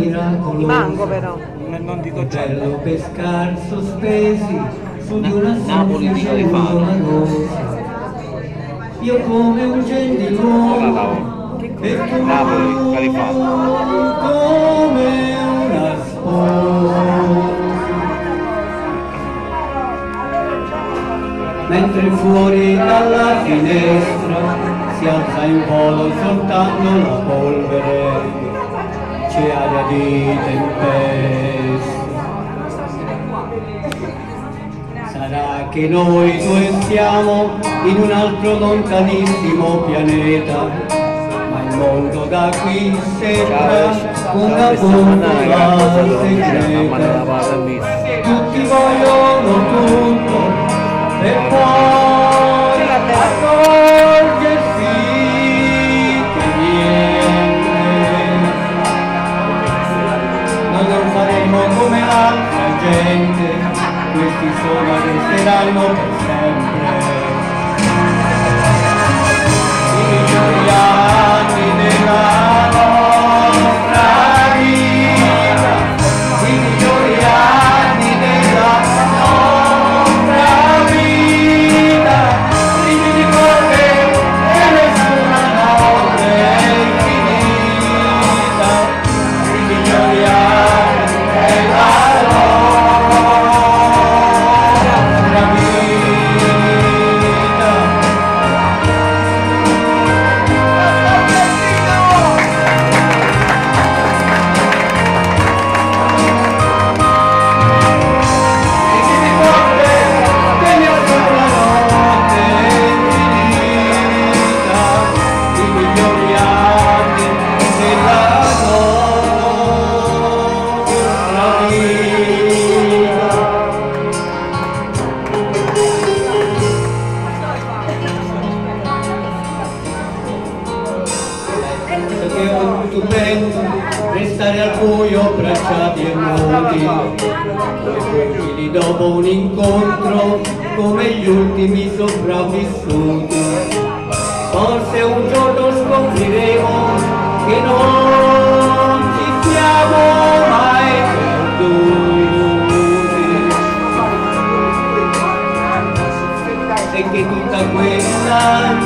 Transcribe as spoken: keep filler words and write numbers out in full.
miracolosa. Mango però. Non dico È già. bello pescar sospesi su di una Napoli di semplice Califano. nuvola rosa. Io come un gentiluomo e tu Napoli, Califano. come una sposa. Mentre fuori dalla finestra si alza in volo soltanto la polvere, c'è aria di tempesta. Sarà che noi due stiamo in un altro lontanissimo pianeta, ma il mondo da qui sembra una bombola segreta. Tutti vogliono tutto e poi accorgersi che niente. Noi non faremo come l'altra gente, questi sogni resteranno per sempre. I migliori anni della nostra vita, i migliori anni della nostra vita, ridi di cose che nessuna notte è infinita, i migliori anni della nostra vita. Ridi di cose che nessuna notte è infinita, i migliori anni della nostra vita. Che ho avuto tempo restare al buio abbracciati e nudi, due tranquilli dopo un incontro come gli ultimi sopravvissuti. Forse un giorno scopriremo che non ci siamo mai perduti e che tutta questa